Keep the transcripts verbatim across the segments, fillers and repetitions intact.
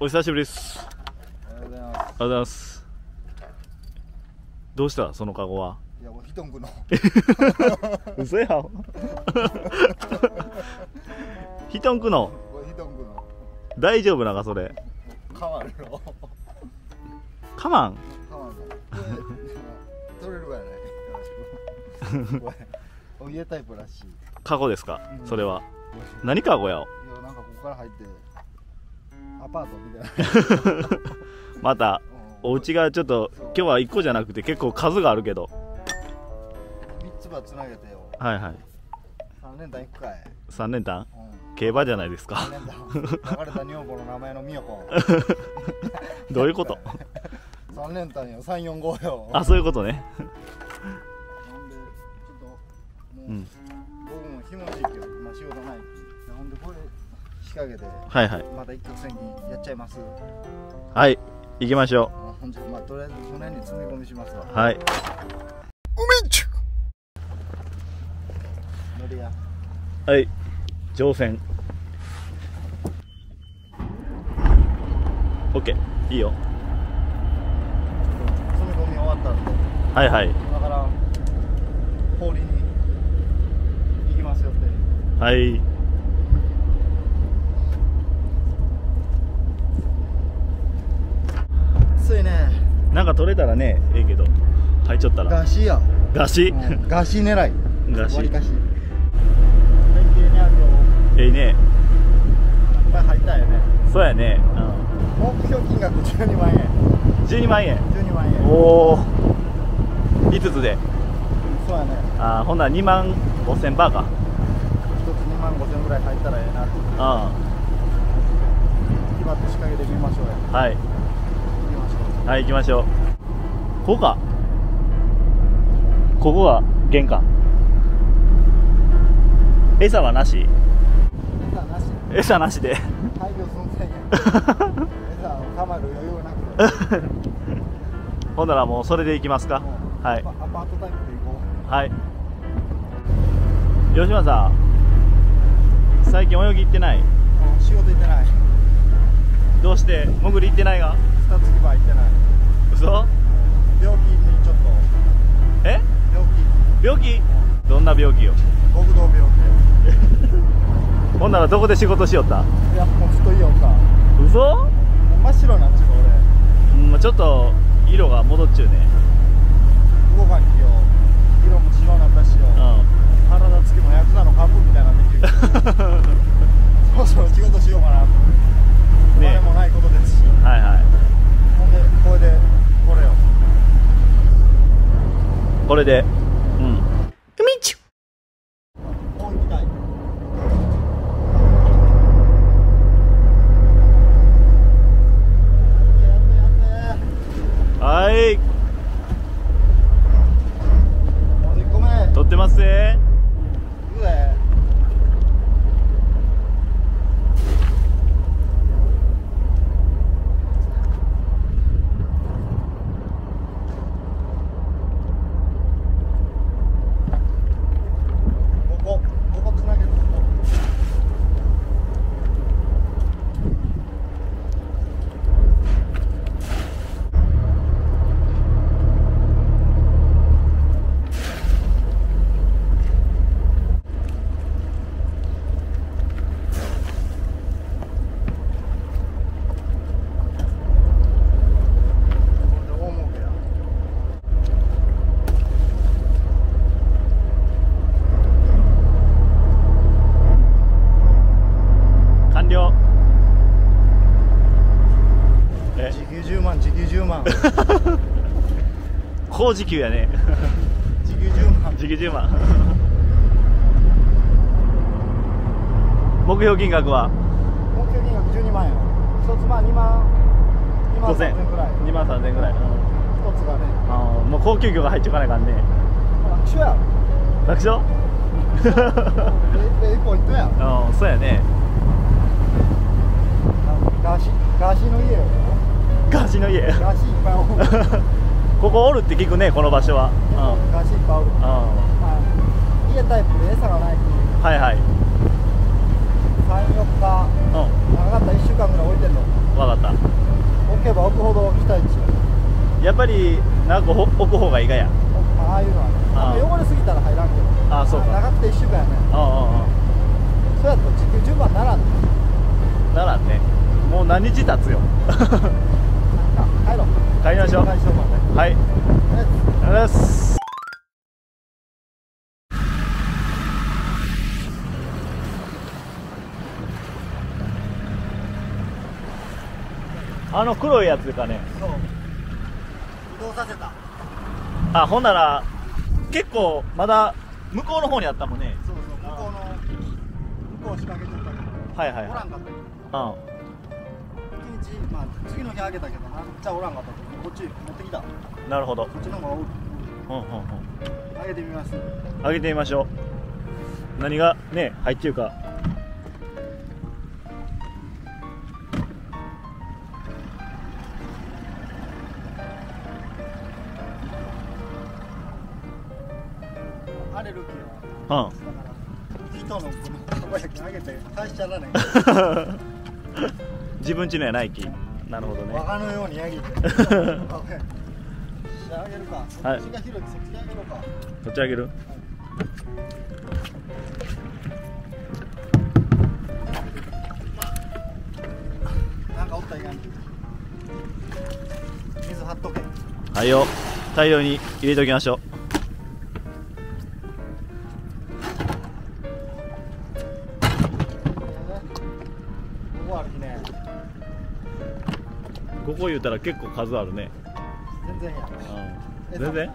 お久しぶりです。 おはようございます。 おはようございます。どうしたそのカゴは。 いや、もうヒトンクの嘘やん。ヒトンクのヒトンクの大丈夫なんかそれ。 カマンのカマンカマンの取れるわやないこれお家タイプらしいカゴですか、 うん、 それは。何カゴや。 いや、なんかここから入ってアパートみたいなまたお家がちょっと今日はいっこじゃなくて結構数があるけどみっつばつなげてよ。 はいはい。 さん連単いくかい。 さん連単、 うん、 競馬じゃないですか。 さん連単別れた女房の名前のみよこどういうことさん連単よ、さんよんごよ。 あ、そういうことね。 なんでちょっともう、 うん、 僕もひもじいけど今仕事ない。なんでこれ仕掛けて、 はいはい、 また一攫千金やっちゃいます。 はい、行きましょほんじゃ、まあとりあえず船に積み込みしますわ。 う。はい。 うめっちゅ乗りや。 はい、乗船。オッケー、いいよ。 積み込み終わったんで、 はいはい。 だから放りに行きますよって。 はい。 ついね。 なんか取れたらね、ええけど、入っちゃったら。 ガシや。 ガシ、 うん、ガシ狙い。 ガシ。 割りかし。連携にあるよ。 えいね。 これ入ったよね。 そうやね。 うん、目標金額じゅうにまんえん。 じゅうにまんえん。 じゅうにまんえん。 おお。いつつで。 そうやね。 ああ、ほんならにまんごせんバーか。 一つにまんごせんぐらい入ったらええなって。 ああ。決まって仕掛けてみましょうや。 はい。 行きましょう。 はい、行きましょう。ここか。ここが玄関。餌はなし。 餌なし。 餌なしで。 大量寸前や。餌をかまる余裕なくて。 ほんならもうそれで行きますか。はい。 アパートタイプで行こう。 はい。吉村さん、最近泳ぎ行ってない？ 仕事行ってない。 どうして潜り行ってないが？ 二月場行ってない。 嘘？ 病気にちょっと。 え？ 病気。 病気？どんな病気よ？ 極道病気。 ほんならどこで仕事しよった？ いや、もう太いよか。 嘘？ 真っ白なんちゅうか俺。うん、ちょっと色が戻っちゅうね。 動かんきよ。色も白なったしよ。うん。体つきもヤクザの幹部みたいなんできる。そろそろ仕事しようかなと。お金もないことですし。 はいはい。 ほんでこれでこれよ。 これで、うん。海ちゅ。 こう行きたい。 はい。 もういっこめ。 取ってますね。 いくぜ。ここ、ここつなげる。ここ。 高時給やね。 時給じゅうまん。 時給じゅうまん。目標金額は目標金額じゅうにまん円。一つまあにまんごせんぐらい。 にまんさんぜんぐらい。一つがね。 ああ、もう高級魚が入っちゃかないからね。 楽勝や。 楽勝？ レイポイントや。 ああ、そうやね。 ガシガシの家よ。 ガシの家。 ガシいっぱいおる。 ここおるって聞くね、この場所は。 ガシいっぱいおる。まあ家タイプで餌がない。 はいはい。 さん、よっか、長かったらいっしゅうかんぐらい置いてんの。 わかった。 置けば置くほど期待値よ。 やっぱり長く置く方がいいがや。 ああいうのはね、あんま汚れすぎたら入らんけど。 ああ、そうか。 長くていっしゅうかんやね。 ああああ、 そうやと地球順番ならんね。 ならね、もう何日経つよ。 帰ろう。 帰りましょう。 帰りましょう。 はい。ありがとうございます。あの黒いやつかね。 そう。移動させた。 あ、ほんなら結構まだ向こうの方にあったもんね。 そうそう。向こうの向こう仕掛けちゃったけど。 はいはいはい。 おらんかったけど。 うん。 一日、まあ次の日あげたけどな。じゃあおらんかったけど、こっち持ってきた。こなるほど。 っちの方が多い。 うんうんうん。 あげてみます。 あげてみましょう。何がね入ってるか。 アレルギーは。 うん。 だから人のこのたこ焼きあげて返しちゃらない。 自分家のやないき。なるほどね。 我がのようにヤギって。仕上げるか。 はいそっちが広い、そっちあげるか。 こっちあげる。 なんかおったらいかん。水張っとけ。 はいよ。大量に入れておきましょう。 ここある日ね。 ここ言うたら結構数あるね。 全然や。 うん。全然。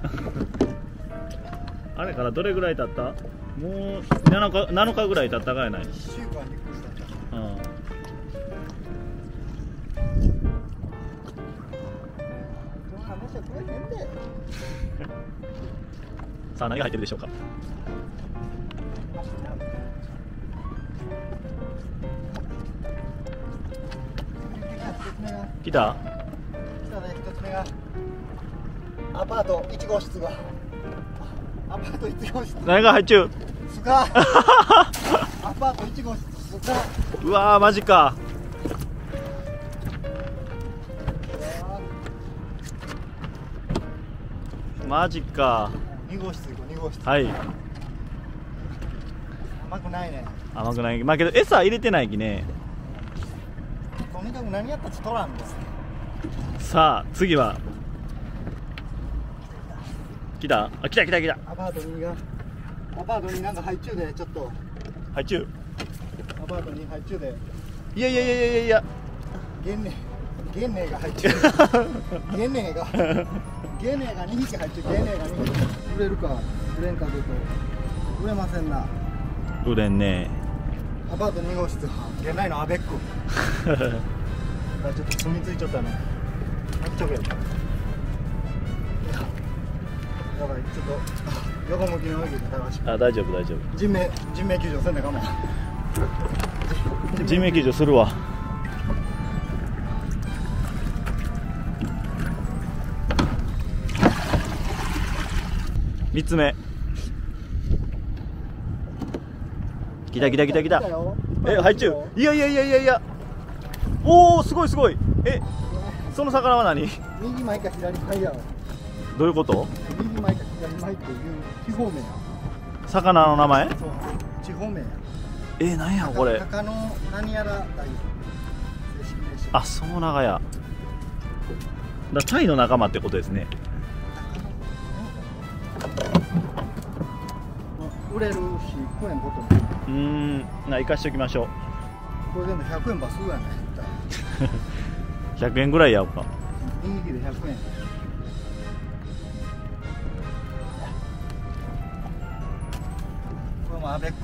あれからどれぐらい経った？もうなのかなのかぐらい経ったかやない。 いっしゅうかんに越した。 うん。 その話はこれへんで。 さあ何が入ってるでしょうか。来た？ 来たね、一つ目がアパートいち号室がアパートいち号室何が入っちゅう？ すがアパートいち号室すがうわーマジか。マジか。 に号室行こうに号室。 はい。 甘くないね。 甘くない。まあけど餌入れてないきね。 とにかく何やったら取らんです。 さあ次は来た？あ、来た来た来た。 アパートにがアパートになんか入っちゅうでちょっと入っちゅう。 アパートに入っちゅうでいやいやいやいやいや。 ゲンネゲンネが入っちゅうゲンネがゲンネがにひき入っちゅう。ゲンネがにひき売れるか売れんかというと売れませんな。 売れんね。 アパートに号室ゲンナイのアベックちょっと住み着いちゃったね。開けちょけよ。やばい、ちょっと横向きに泳ぎで高橋。 あ、大丈夫大丈夫。 人命人命救助せんなかも。 人命救助するわ。三つ目。来た来た来た来た。え、入っちゅう。いやいやいやいやいや。おお、すごいすごい。え、その魚は何？ 右前か左前やろ。 どういうこと？ 右前か左前っていう地方名や。 魚の名前？ そう、地方名や。 え、なんやこれ。 鷹の何やら大正式名称。 あ、そう長や。だタイの仲間ってことですね。 売れるし、食えんことも。 うーん、な生かしておきましょう。 これでもひゃくえんバスやね。 ひゃくえんぐらいやおうか。 人気でひゃくえん。これもアベック。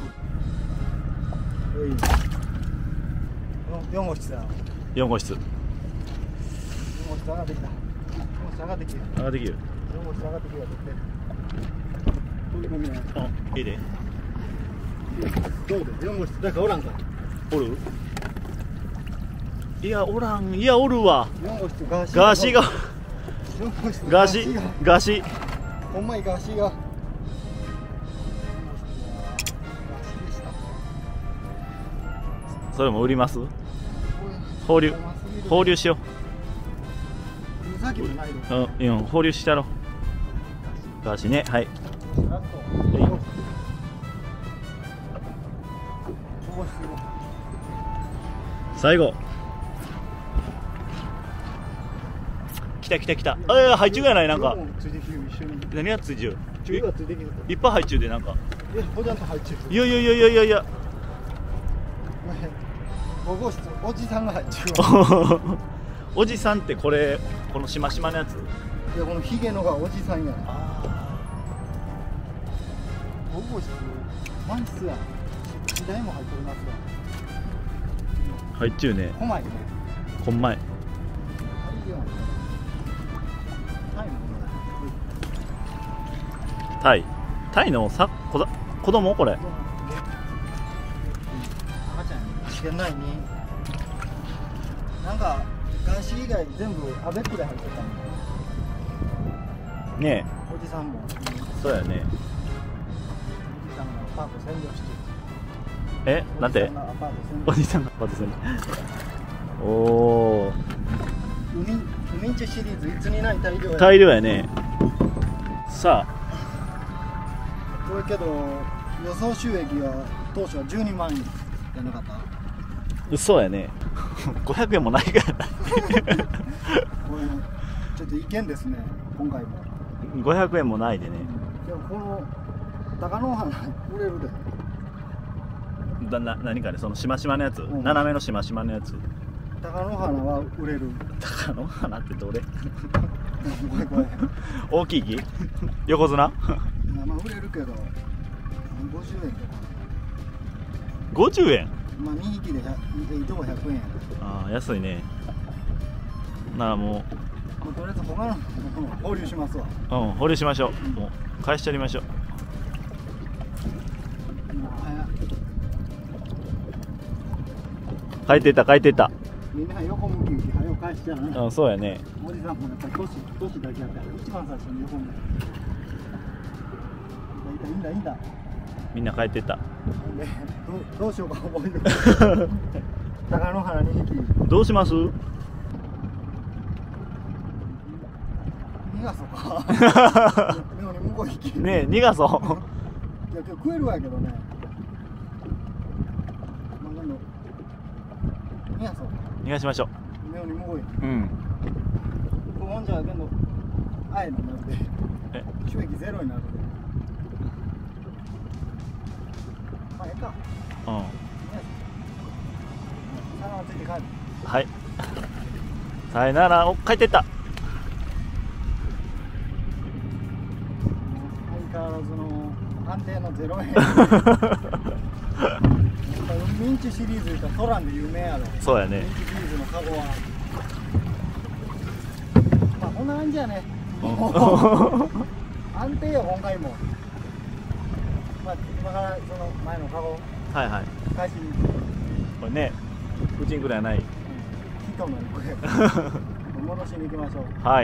よん号室だ。 よん号室。 よん号室上がってきた。よん号室上がってきた。 上がってきる。 よん号室上がってきた。飛び込みね。 あ、いいで。 どうで？よん号室誰かおらんか。 おる？いやおらん。いやおるわ。 よん号室ガーシー。 ガーシーが。 よん号室ガーシー。ガーシー。 ほんまにガーシーが。 それも売ります？放流。 放流しよさっきもないの。 う。うん、うん、放流したろ。ガシね、はい。 ラスト。 はい最後。来た来た来た。あいや、配中やない、なんか。何がつい中。いっぱい配中で、なんか。いやいやいやいやいやいや。 ご号室、おじさんが配中。 おじさんってこれ、このしましまのやつ。 いや、このヒゲのがおじさんや。ご号室、満室や。時代も入っておりますわ。 配中ね。 こまいね。 こんまい。タイ。タイのさ、こだ、子供これ。 赤ちゃんや。試験内に。なんか、男子以外全部アベックで入ってたんで。 ねおじさんも。 そうやね。 おじさんがアパート占領してる。 え、なんて。おじさんがアパート占領。おお。 海、海んちシリーズいつにない大量や。 大量やね。さあ。 これけど予想収益は当初はじゅうにまんえんじゃなかった。 嘘やね。ごひゃくえんもないから。 これちょっと意見ですね今回も。 ごひゃくえんもないでね。 でもこの高野花売れるで。 だな、何かね、そのしましまのやつ、 うん、 斜めのしましまのやつ。 高野花は売れる。 高野花ってどれ？ これこれ大きい木？横綱？ まあ売れるけどごじゅうえんとか。 ごじゅうえん？ まあにひきでいとこひゃくえんや。 ああ、安いね。ならもう、 もうとりあえず他の放流しますわ。 うん、放流しましょう。もう返しちゃいましょう。帰ってった帰ってった。 みんな横向き向き早く返しちゃうな。 うん、そうやね。 おじさんもやっぱり年年だけやったら一番最初に横向き。いいんだいいんだ。 みんな帰ってった。 でどうどうしようか思いよ。高野花にひき。 どうします？ 逃がそうか。でもね向こうひき。 ねえ、逃がそう。 いや今日食えるわやけどね。まあでも逃がそうか。 逃がしましょ目に向こうへ。 う。うん。 ここんじゃけどあえになるで。 え、 収益ゼロになるで。まあええか。 うん。はい。さよなら。お、帰ってった。 相変わらずの安定のゼロえん。ミンチシリーズ言うとトランで有名やろ。 そうやね。 ミンチシリーズのカゴは。まあこんな感じやね。安定よ今回も。まあ今からその前のカゴ。 はいはい。 返しに。 これね、うちんくらいない。 ヒトのこれ。戻しに行きましょう。 はい。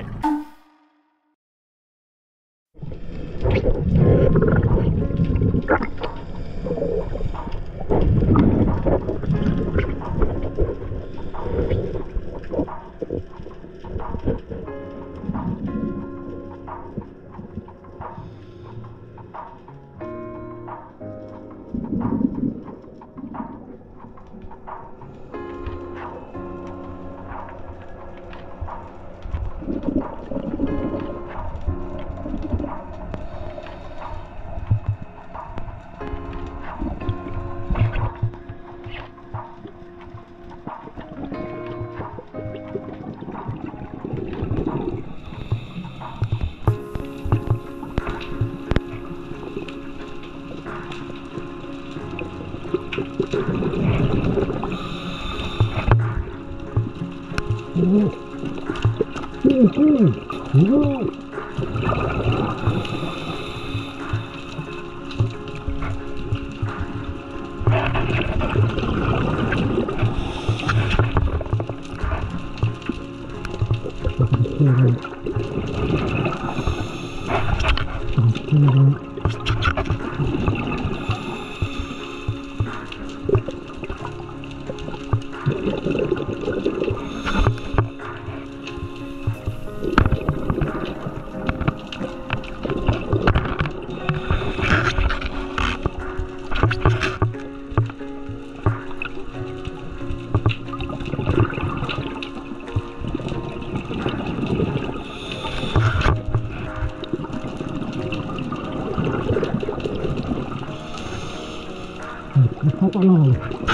うん